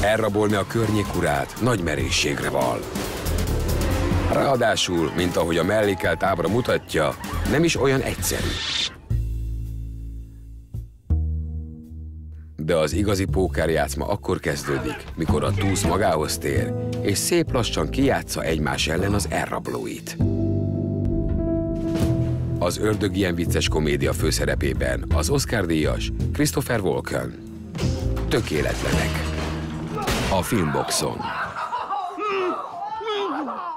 Elrabolni a környék urát nagy merészségre val. Ráadásul, mint ahogy a mellékelt ábra mutatja, nem is olyan egyszerű. De az igazi pókerjátszma akkor kezdődik, mikor a túsz magához tér, és szép lassan kijátsza egymás ellen az elrablóit. Az Ördög ilyen vicces komédia főszerepében az Oscar-díjas Christopher Walken. Tökéletlenek. A Filmboxon.